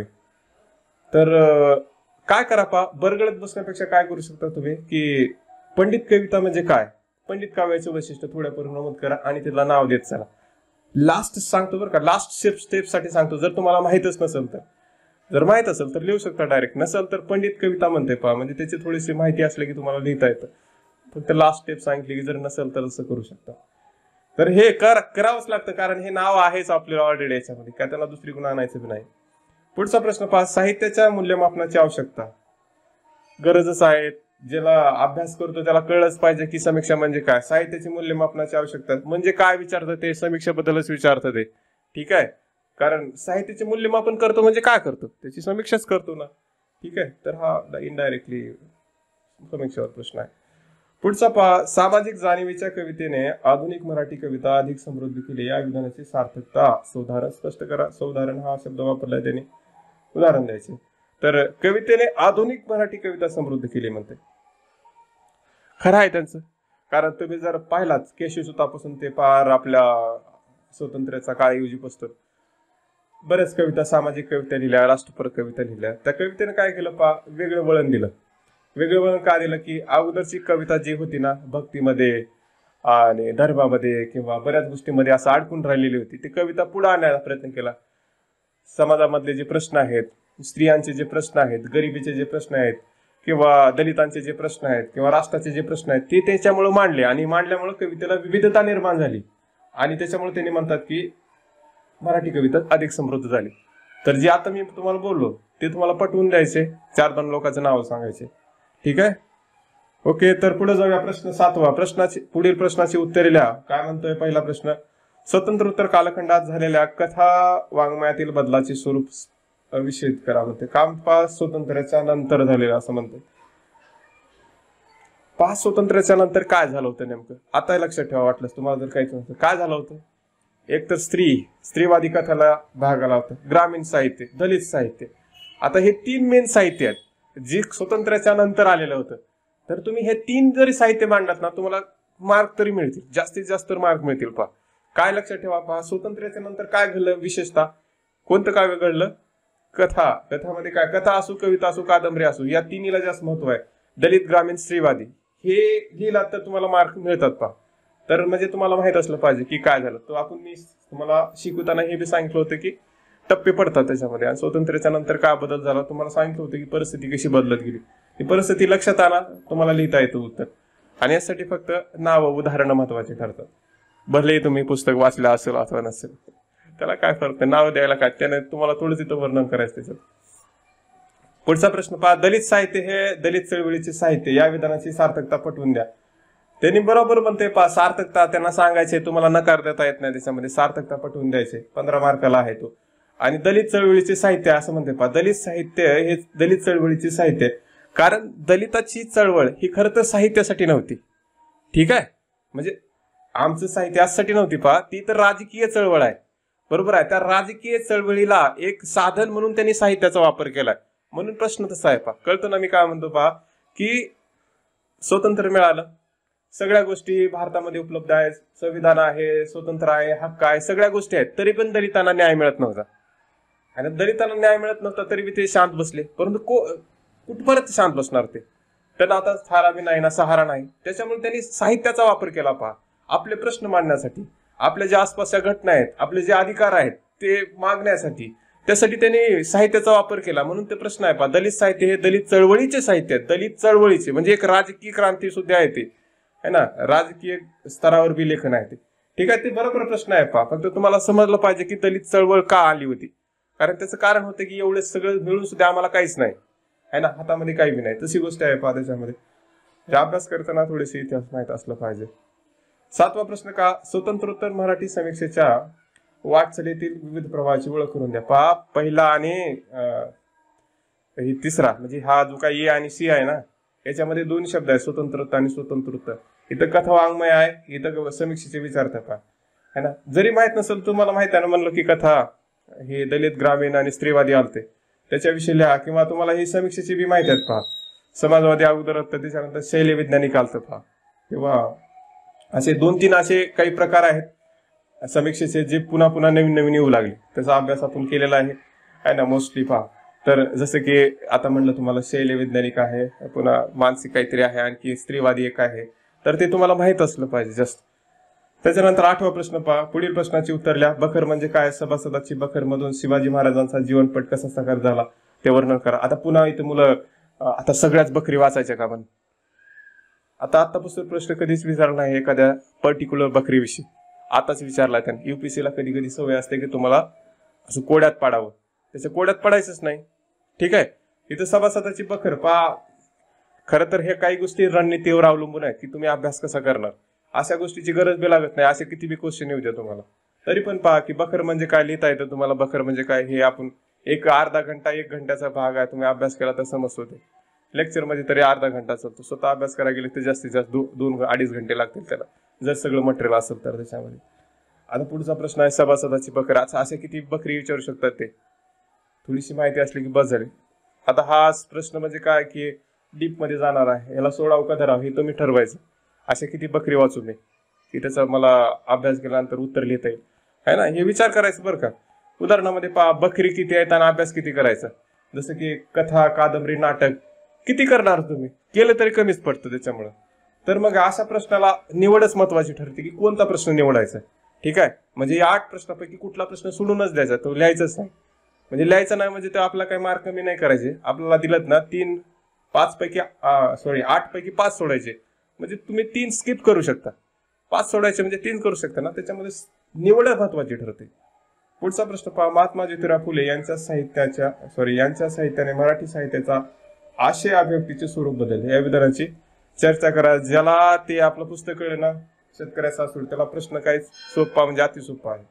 तर काय करा पहा, बरगळत बसण्यापेक्षा काय करू शकता तुम्ही की पंडित कविता म्हणजे काय, पंडित काव्याचं वैशिष्ट्य थोड्यापर्यंत नमूद करा आणि त्याला नाव देत चला. लास्ट सांगतो बरं का, लास्ट स्टेप स्टेप साठी सांगतो. जर तुम्हाला माहितच नसेल तर, जर माहित असेल तर लिहू शकता डायरेक्ट, नसेल तर पंडित कविता म्हणते पहा, म्हणजे त्याची थोडीशी माहिती असली की तुम्हाला लिहिता येतं. फक्त लास्ट स्टेप सांगितली की जर नसेल तर असं करू शकता. तर हे कर करावंच लागतं कारण हे नाव आहेच आपल्याला ऑलरेडी याच्यामध्ये, काय त्याला दुसरी गुण आणायचं बी नाही. पुढचा प्रश्न पहा, साहित्याच्या मूल्यमापनाची आवश्यकता. गरजच आहे, ज्याला अभ्यास करतो त्याला कळलंच पाहिजे की समीक्षा म्हणजे काय. साहित्याची मूल्यमापनाची आवश्यकता म्हणजे काय विचारतं ते, समीक्षेबद्दलच विचारतं ते, ठीक आहे. कारण साहित्याचे मूल्यमापन करतो म्हणजे काय करतो, त्याची समीक्षाच करतो ना, ठीक आहे. तर हा इनडायरेक्टली समीक्षेवर प्रश्न आहे. पुढचा पहा, सामाजिक जाणीवेच्या कवितेने आधुनिक मराठी कविता अधिक समृद्ध केली, या विधानाची सार्थकता सौदाहरण स्पष्ट करा. सौदाहरण हा शब्द वापरलाय त्याने, उदाहरण द्यायचे. तर कवितेने आधुनिक मराठी कविता समृद्ध केली म्हणते. खरं आहे त्यांचं, कारण तुम्ही जर पाहिलाच केशवसुतापासून ते पार आपल्या स्वातंत्र्याचा काळयोजी पुस्तक बऱ्याच कविता, सामाजिक कविता लिहिल्या, राष्ट्रपर कविता लिहिल्या. त्या कवितेने काय केलं पहा, वेगळं वळण दिलं. वेगळं वळण का दिलं की अगोदरची कविता जी होती ना भक्तीमध्ये आणि धर्मामध्ये किंवा बऱ्याच गोष्टीमध्ये असं अडकून राहिलेली होती, ती कविता पुढे आणण्याचा प्रयत्न केला. समाजामधले जे प्रश्न आहेत, स्त्रियांचे जे प्रश्न आहेत, गरिबीचे जे प्रश्न आहेत, किंवा दलितांचे जे प्रश्न आहेत, किंवा राष्ट्राचे जे प्रश्न आहेत, ते त्याच्यामुळे मांडले. आणि मांडल्यामुळे कवितेला विविधता निर्माण झाली आणि त्याच्यामुळे त्यांनी म्हणतात की मराठी कविता अधिक समृद्ध झाली. तर जे आता मी तुम्हाला बोललो ते तुम्हाला पटवून द्यायचे, चार दोन लोकांचं नाव सांगायचे, ठीक आहे. ओके, तर पुढे जाऊया. प्रश्न सातवा, प्रश्नाची पुढील प्रश्नाची उत्तरे लिहा. काय म्हणतोय पहिला प्रश्न, स्वतंत्रोत्तर कालखंडात झालेल्या कथा वाङ्मयातील बदलाचे स्वरूप विषयित करा म्हणते. काम पाच स्वातंत्र्याच्या नंतर झालेलं असं म्हणते. पाच स्वातंत्र्याच्या नंतर काय झालं होतं नेमकं, आता लक्षात ठेवा वाटलंच तुम्हाला जर काही नव्हतं. काय झालं होतं, एक तर स्त्री स्त्रीवादी कथाला भाग आला होता, ग्रामीण साहित्य, दलित साहित्य. आता हे तीन मेन साहित्य आहेत जी स्वातंत्र्याच्या नंतर आलेलं होतं. तर तुम्ही हे तीन जरी साहित्य मांडलात ना तुम्हाला मार्क तरी मिळतील, जास्तीत जास्त मार्क मिळतील. पहा काय लक्षात ठेवा, पहा स्वातंत्र्याच्या नंतर काय घडलं, विशेषतः कोणतं काय घडलं, कथा. कथामध्ये काय, कथा असो, कविता असो, कादंबरी असो, या तिन्हीला जास्त महत्व आहे. दलित, ग्रामीण, स्त्रीवादी हे लिहिलात तर तुम्हाला मार्क मिळतात. पहा तर म्हणजे तुम्हाला माहित असलं पाहिजे की काय झालं. तो आपण मी तुम्हाला शिकवताना हे बी सांगितलं होतं की टप्पे पडतात त्याच्यामध्ये, आणि स्वातंत्र्याच्या नंतर काय बदल झाला तुम्हाला सांगितलं होतं की परिस्थिती कशी बदलत गेली. ती परिस्थिती लक्षात आणा, तुम्हाला लिहिता येतं उत्तर. आणि यासाठी फक्त नाव उदाहरणं महत्वाचे ठरतात. भले तुम्ही पुस्तक वाचलं असेल अथवा नसेल, त्याला काय फरक, नाव द्यायला काय, त्याने तुम्हाला थोडं तिथं वर्णन करायचं त्याच्यात. पुढचा प्रश्न पहा, दलित साहित्य हे दलित चळवळीचे साहित्य, या विधानाची सार्थकता पटवून द्या. त्यांनी बरोबर म्हणते, पहा सार्थकता त्यांना सांगायचे, तुम्हाला नकार देता येत नाही त्याच्यामध्ये, सार्थकता पटवून द्यायचे, पंधरा मार्काला आहे तो. आणि दलित चळवळीचे साहित्य असं म्हणते, पहा दलित साहित्य हे दलित चळवळीचे साहित्य, कारण दलिताची चळवळ ही खरं तर साहित्यासाठी नव्हती. ठीक आहे, म्हणजे आमचं साहित्य यासाठी नव्हती, पहा ती तर राजकीय चळवळ आहे. बरोबर आहे, त्या राजकीय चळवळीला एक साधन म्हणून त्यांनी साहित्याचा वापर केलाय. म्हणून प्रश्न तसा आहे. पहा कळतं ना मी काय म्हणतो, पहा की स्वातंत्र्य मिळालं, सगळ्या गोष्टी भारतामध्ये उपलब्ध आहेत, संविधान आहे, स्वतंत्र आहे, हक्क आहे, सगळ्या गोष्टी आहेत, तरी पण दलितांना न्याय मिळत नव्हता. आणि दलितांना न्याय मिळत नव्हता तरी ते शांत बसले. परंतु कुठपर्यंत शांत बसणार ते, त्यांना आता थारा बी नाही ना सहारा नाही. त्याच्यामुळे त्यांनी साहित्याचा वापर केला. पहा आपले प्रश्न मांडण्यासाठी, आपल्या ज्या आसपासच्या घटना आहेत, आपले जे अधिकार आहेत ते मागण्यासाठी, त्यासाठी त्यांनी साहित्याचा वापर केला. म्हणून ते प्रश्न आहे. पहा दलित साहित्य हे दलित चळवळीचे साहित्य आहे, दलित चळवळीचे, म्हणजे एक राजकीय क्रांती सुद्धा आहे ते, है ना, राजकीय स्तरावर बी लेखन आहे ते. ठीक आहे, ते बरोबर प्रश्न आहे. पहा फक्त तुम्हाला समजलं पाहिजे की दलित चळवळ का आली होती, कारण त्याचं कारण होतं की एवढे सगळं मिळून सुद्धा आम्हाला काहीच नाही, है ना, हातामध्ये काही बी नाही, तशी गोष्ट आहे. पहा त्याच्यामध्ये अभ्यास करताना थोडेसे इतिहास माहित असलं पाहिजे. सातवा प्रश्न, का स्वतंत्रोत्तर मराठी समीक्षेच्या वाटचालीतील विविध प्रवाहाची ओळख करून द्या. पहा पहिला आणि तिसरा, म्हणजे हा जो काही ए आणि सी आहे ना, याच्यामध्ये दोन शब्द आहेत, स्वतंत्रता आणि स्वतंत्रोत्तर. इथं कथा वाङ्मय आहे, इथं समीक्षेचे विचारता. पहा है ना, जरी माहित नसेल, तुम्हाला माहित आहे ना, म्हणलं की कथा हे दलित, ग्रामीण आणि स्त्रीवादी आलते, त्याच्याविषयी लिहा. किंवा तुम्हाला ही समीक्षेची बी माहिती आहेत. पहा समाजवादी अगोदर, त्याच्यानंतर शैली वैज्ञानिक आलतं. पहा किंवा असे दोन तीन असे काही प्रकार आहेत समीक्षेचे जे पुन्हा पुन्हा नवीन नवीन येऊ लागले. त्याचा अभ्यास आपण केलेला आहे, आहे ना, मोस्टली. पहा तर जसं की आता म्हणलं तुम्हाला शैली वैज्ञानिक आहे, पुन्हा मानसिक काहीतरी आहे, आणखी स्त्रीवादी एक आहे, तर ते तुम्हाला माहित असलं पाहिजे जास्त. त्याच्यानंतर आठवा प्रश्न पहा, पुढील प्रश्नाची उत्तर लिहा. बखर म्हणजे काय, सभासदाची बखर मधून शिवाजी महाराजांचा जीवनपट कसा साकार झाला ते वर्णन करा. आता पुन्हा इथं मुलं आता सगळ्याच बकरी वाचायच्या का, पण आता आतापासून प्रश्न कधीच विचारला नाही एखाद्या पर्टिक्युलर बकरीविषयी, आताच विचारला त्याने. युपीसीला कधी कधी सवय असते की तुम्हाला असं कोड्यात पाडावं, त्याच्या कोड्यात पडायचंच नाही. ठीक आहे, इथं सभासदाची बखर. पहा खरं तर हे काही गोष्टी रणनीतीवर अवलंबून आहे की तुम्ही अभ्यास कसा करणार. अशा गोष्टीची गरज बी लागत नाही, असे किती बी क्वेश्चन येऊ द्या तुम्हाला, तरी पण पहा की बखर म्हणजे काय लिहिता येतं तुम्हाला. बखर म्हणजे काय हे आपण एक अर्धा घंटा एक घंट्याचा भाग आहे, तुम्ही अभ्यास केला तर समजतो. ते लेक्चर मध्ये तरी अर्धा घंटा चालतो, स्वतः अभ्यास करायला गेले तर जास्तीत जास्त दो, दोन अडीच घंटे लागतील त्याला, जर सगळं मटेरियल असेल तर त्याच्यामध्ये. आता पुढचा प्रश्न आहे सभासदाची बखर. अच्छा असे किती बकरी विचारू शकतात ते, थोडीशी माहिती असली की बस झाली. आता हा प्रश्न म्हणजे काय की डीप मध्ये जाणार आहे, याला सोडाव का धराव हे तुम्ही ठरवायचं. असे किती बकरी वाचू नये की त्याचा मला अभ्यास केल्यानंतर उत्तर लिहिता येईल, है ना, हे विचार करायचं बरं का. उदाहरणामध्ये पहा बकरी किती आहेत आणि अभ्यास किती करायचा. जसं की कथा, कादंबरी, नाटक किती करणार तुम्ही, केलं तरी कमीच पडतं त्याच्यामुळं. तर मग अशा प्रश्नाला निवडच महत्वाची ठरते की कोणता प्रश्न निवडायचा. ठीक आहे, म्हणजे या आठ प्रश्नापैकी कुठला प्रश्न सोडूनच द्यायचा, तो लिहायचाच नाही. म्हणजे लिहायचं नाही म्हणजे ते आपला काही मार्क कमी नाही करायचे. आपल्याला दिलं ना तीन पाच पैकी सॉरी आठ पैकी पाच सोडायचे, म्हणजे तुम्ही तीन स्किप करू शकता. पाच सोडायचे म्हणजे तीन करू शकता ना, त्याच्यामध्ये निवड महत्वाची ठरते. पुढचा प्रश्न पहा, महात्मा ज्योतिराव फुले यांच्या साहित्याच्या सॉरी यांच्या साहित्याने मराठी साहित्याचा आशय अभिव्यक्तीचे स्वरूप बदलले, या विधानाची चर्चा करा. ज्याला ते आपलं पुस्तक कळलं ना शेतकऱ्याचा असूड, त्याला प्रश्न काही सोपा म्हणजे अतिसोपा आहे.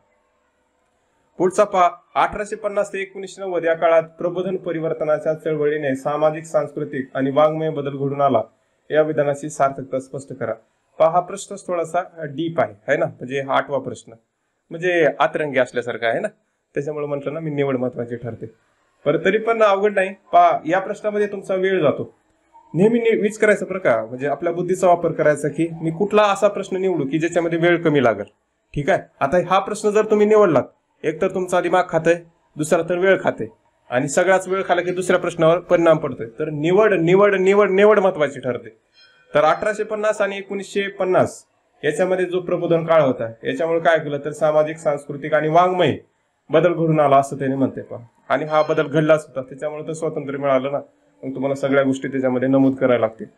पुढचा पहा, अठराशे पन्नास ते एकोणीसशे नव्वद या काळात प्रबोधन परिवर्तनाच्या चळवळीने सामाजिक, सांस्कृतिक आणि वाङ्मय बदल घडून आला. या विधानाची सार्थकता स्पष्ट करा. पहा, हा प्रश्न थोडासा डीप आहे है ना, म्हणजे हा आठवा प्रश्न म्हणजे आतरंगी असल्यासारखा आहे ना, त्याच्यामुळे म्हटलं ना मी निवड महत्वाची ठरते. परत तरी पण अवघड नाही. पहा, या प्रश्नामध्ये तुमचा वेळ जातो. नेहमी वीज करायचा प्रकार म्हणजे आपल्या बुद्धीचा वापर करायचा की मी कुठला असा प्रश्न निवडू की ज्याच्यामध्ये वेळ कमी लागेल. ठीक आहे, आता हा प्रश्न जर तुम्ही निवडलात, एक तर तुमचा दिमाग खातंय, दुसरा तर वेळ खाते, आणि सगळाच वेळ खाला की दुसऱ्या प्रश्नावर परिणाम पडतोय. तर निवड निवड निवड निवड महत्वाची ठरते. तर अठराशे पन्नास आणि एकोणीसशे पन्नास याच्यामध्ये जो प्रबोधन काळ होता, याच्यामुळे काय केलं तर सामाजिक, सांस्कृतिक आणि वाङ्मय बदल घडून आला असं त्याने म्हणते. पहा, आणि हा बदल घडलाच होता, त्याच्यामुळे तर स्वातंत्र्य मिळालं ना. मग तुम्हाला सगळ्या गोष्टी त्याच्यामध्ये नमूद करायला लागतील.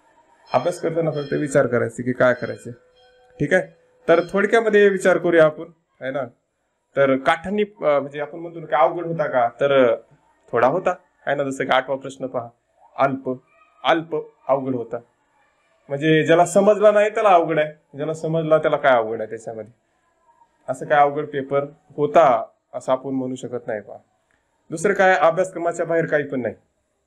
अभ्यास करताना फक्त विचार करायचे की काय करायचे. ठीक आहे, तर थोडक्यामध्ये विचार करूया आपण है ना. तर काठांनी म्हणजे आपण म्हणतो की अवघड होता का, तर थोडा होता है ना. जसं की आठवा प्रश्न पहा, अल्प अल्प अवघड होता. म्हणजे ज्याला समजला नाही त्याला अवघड आहे, ज्याला समजला त्याला काय अवघड आहे. त्याच्यामध्ये असं काय अवघड पेपर होता असं आपण म्हणू शकत नाही. पहा, दुसरं काय, अभ्यासक्रमाच्या बाहेर काही पण नाही,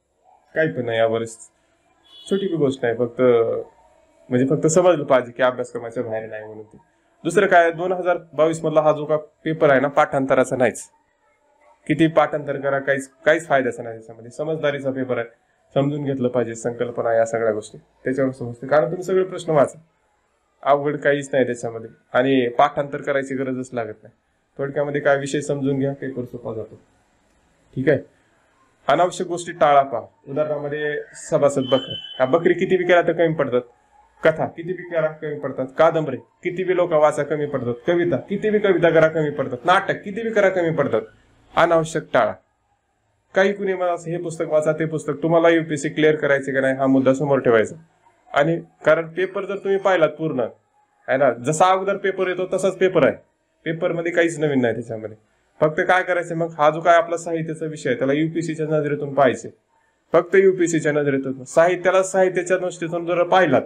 काही पण नाही. यावरच छोटी बी गोष्ट नाही, फक्त म्हणजे फक्त समजलं पाहिजे की अभ्यासक्रमाच्या बाहेर नाही म्हणून. ते दुसरं काय, दोन हजार बावीस मधला हा जो का पेपर आहे ना, पाठांतराचा नाहीच. किती पाठांतर करा, काहीच काहीच फायद्याचा नाही. त्याच्यामध्ये समजदारीचा पेपर आहे, समजून घेतलं पाहिजे, संकल्पना या सगळ्या गोष्टी त्याच्यावर समजते. कारण तुम्ही सगळे प्रश्न वाचा, अवघड काहीच नाही त्याच्यामध्ये, आणि पाठांतर करायची गरजच लागत नाही. थोडक्यामध्ये काय, विषय समजून घ्या, पेपर सोपा जातो. ठीक आहे, अनावश्यक गोष्टी टाळा. पहा, उदाहरणामध्ये सभासद बकर, हा बकरी किती बी केला तर कमी पडतात, कथा किती बी करा कमी पडतात, कादंबरी किती बी लोक वाचा कमी पडतात, कविता किती बी कविता करा कमी पडतात, नाटक किती बी करा कमी पडतात. अनावश्यक टाळा. काही कुणी मला असं हे पुस्तक वाचा, ते पुस्तक, तुम्हाला युपीएससी क्लिअर करायचे का नाही हा मुद्दा समोर ठेवायचा. आणि कारण पेपर जर तुम्ही पाहिलात पूर्ण आहे ना, जसा अगोदर पेपर येतो तसाच पेपर आहे, पेपरमध्ये काहीच नवीन नाही त्याच्यामध्ये. फक्त काय करायचं मग, हा जो काय आपला साहित्याचा विषय आहे त्याला युपीएससीच्या नजरेतून पाहायचे, फक्त युपीएससीच्या नजरेतून. साहित्याला साहित्याच्या दृष्टीतून जर पाहिलात,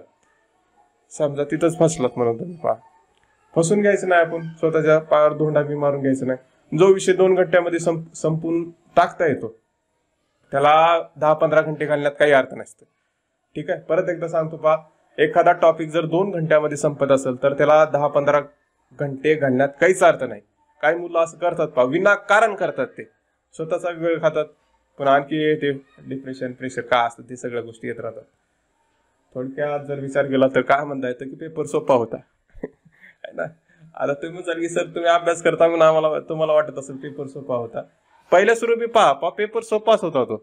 समजा तिथंच फसलात म्हणून तुम्ही, पहा, फसून घ्यायचं नाही. आपण स्वतःच्या पायावर धोंडा बी मारून घ्यायचं नाही. जो विषय दोन घंट्यामध्ये संपून टाकता येतो त्याला दहा पंधरा घंटे घालण्यात काही अर्थ नसतं. ठीक आहे, परत एकदा सांगतो. पहा, एखादा टॉपिक जर दोन घंट्यामध्ये संपत असेल तर त्याला दहा पंधरा घंटे घालण्यात काहीच अर्थ नाही. काही मुलं असं करतात, पहा, विनाकारण करतात, ते स्वतःचा वेळ खातात, पण आणखी ते डिप्रेशन, प्रेशर काय असतं ते सगळ्या गोष्टी येत राहतात. थोडक्यात जर विचार केला तर काय म्हणता येतं की पेपर सोपा होता है ना. आता तुम्ही म्हणाल की सर तुम्ही अभ्यास करता म्हणून आम्हाला तुम्हाला वाटत असेल पेपर सोपा होता. पहिल्या स्वरूपी पहा पहा पेपर सोपाच होता तो,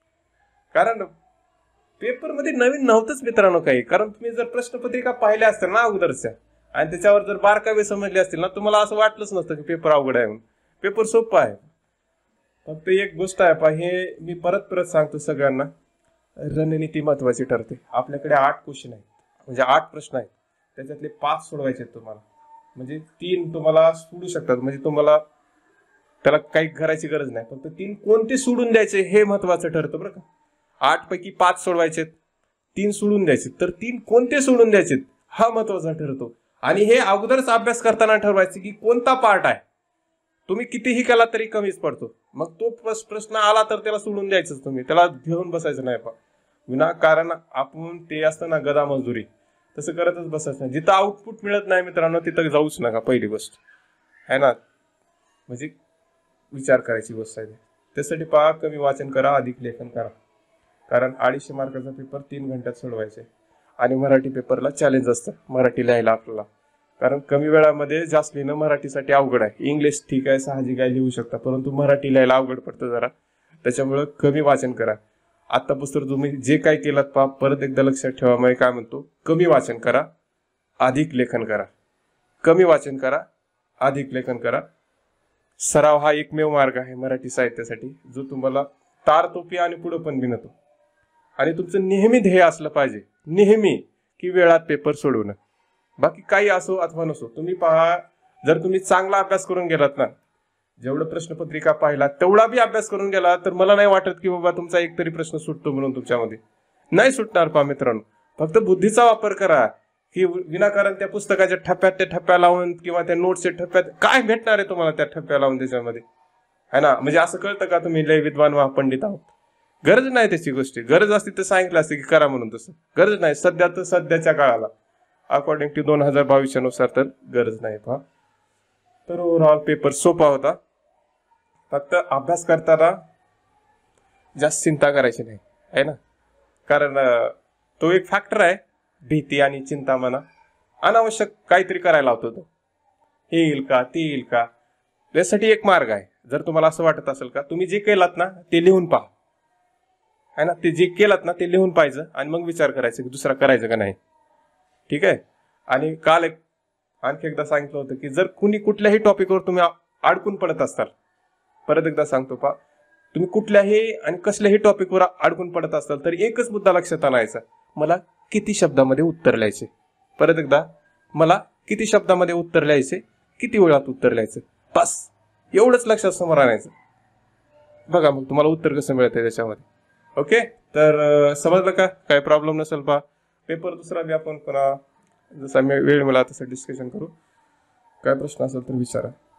कारण पेपर मध्ये नवीन नव्हतंच मित्रांनो काही. कारण तुम्ही जर प्रश्नपत्रिका पाहिल्या असतील ना अगोदरच्या आणि त्याच्यावर जर बारकावे समजले असतील ना, तुम्हाला असं वाटलंच नसतं की पेपर अवघड आहे म्हणून. पेपर सोपा आहे. फक्त एक गोष्ट आहे पहा, हे मी परत परत सांगतो सगळ्यांना, रणनीती महत्वाची ठरते. आपल्याकडे आठ क्वेश्चन आहेत, म्हणजे आठ प्रश्न आहेत, त्याच्यातले पाच सोडवायचे तुम्हाला, म्हणजे तीन तुम्हाला सोडू शकतात, म्हणजे तुम्हाला त्याला काही करायची गरज नाही. फक्त तीन कोणते सोडून द्यायचे हे महत्वाचं ठरतं बरं का. आठ पैकी पाच सोडवायचे, तीन सोडून द्यायचे, तर तीन कोणते सोडून द्यायचे हा महत्वाचा ठरतो. आणि हे अगोदरच अभ्यास करताना ठरवायचे की कोणता पार्ट आहे. तुम्ही कितीही केला तरी कमीच पडतो. मग तो प्रश्न आला तर त्याला सोडून द्यायचं, तुम्ही त्याला घेऊन बसायचं नाही. पण विनाकारण आपण ते असतं ना गदा मजदुरी, तसं करतच बसायचं नाही. जिथं आउटपुट मिळत नाही मित्रांनो तिथं जाऊच नका, पहिली गोष्ट आहे ना. म्हणजे विचार करायची गोष्ट आहे. त्यासाठी पहा, कमी वाचन करा, अधिक लेखन करा. कारण अडीचशे मार्काचा पेपर तीन घंट्यात सोडवायचे आणि मराठी पेपरला चॅलेंज असतं मराठी लिहायला आपल्याला. कारण कमी वेळामध्ये जास्त लिहिणं मराठीसाठी अवघड आहे. इंग्लिश ठीक आहे, साहजिक आहे, लिहू शकता, परंतु मराठी लिहायला अवघड पडतं जरा. त्याच्यामुळं कमी वाचन करा. आतापासून तुम्ही जे काय केलात पहा, परत एकदा लक्षात ठेवा. मी काय म्हणतो, कमी वाचन करा, अधिक लेखन करा. कमी वाचन करा, अधिक लेखन करा. सराव हा एकमेव मार्ग आहे मराठी साहित्यासाठी, जो तुम्हाला तारतोपी आणि पुढे पण बिनतो. आणि तुमचं नेहमी ध्येय असलं पाहिजे, नेहमी, की वेळात पेपर सोडवणं. बाकी काही असो अथवा नसो, तुम्ही पहा, जर तुम्ही चांगला अभ्यास करून गेलात ना, जेवढं प्रश्नपत्रिका पाहिला तेवढा बी अभ्यास करून गेला, तर मला नाही वाटत की बाबा तुमचा एकतरी प्रश्न सुटतो म्हणून. तुमच्यामध्ये नाही सुटणार पहा मित्रांनो. फक्त बुद्धीचा वापर करा की विनाकारण त्या पुस्तकाच्या ठप्प्यात त्या ठप्प्या लावून किंवा त्या नोट्सच्या ठप्प्यात काय भेटणार आहे तुम्हाला त्या ठप्प्या लावून त्याच्यामध्ये, है ना? म्हणजे असं कळतं का तुम्ही लय विद्वान वा पंडित आहोत? गरज नाही त्याची गोष्टी. गरज असती तर सांगितलं असते की करा म्हणून, तसं गरज नाही. सध्या तर सध्याच्या काळाला अकॉर्डिंग टू दोन हजार बावीसच्या नुसार तर गरज नाही. पहा, तर ओव्हरऑल पेपर सोपा होता. फक्त अभ्यास करताना जास्त चिंता करायची नाही, आहे ना? कारण तो एक फॅक्टर आहे, भीती आणि चिंता म्हणा, अनावश्यक काहीतरी करायला लावतो तो. हे येईल का, ते येईल का? यासाठी एक मार्ग आहे. जर तुम्हाला असं वाटत असेल का, तुम्ही जे केलात ना ते लिहून पहा, है ना? ते जे केलात ना ते लिहून पाहिजे आणि मग विचार करायचं की दुसरा करायचं का नाही. ठीक आहे. आणि काल एक आणखी एकदा सांगितलं होतं की जर कुणी कुठल्याही टॉपिकवर तुम्ही अडकून पडत असताल, परत एकदा सांगतो पहा, तुम्ही कुठल्याही आणि कसल्याही टॉपिकवर अडकून पडत असाल तर एकच मुद्दा लक्षात आणायचा, मला किती शब्दामध्ये उत्तर लिहायचे. परत एकदा, मला किती शब्दामध्ये उत्तर लिहायचे, किती वेळात उत्तर लिहायचं, बस एवढंच लक्षात समोर आणायचं. बघा मग तुम्हाला उत्तर कसं मिळतंय त्याच्यामध्ये. ओके, तर समजलं का? काय प्रॉब्लेम नसेल पहा. पेपर दुसरा बी आपण पुन्हा जसा वेळ मिळाला तसं डिस्कशन करू. काय प्रश्न असेल तर विचारा.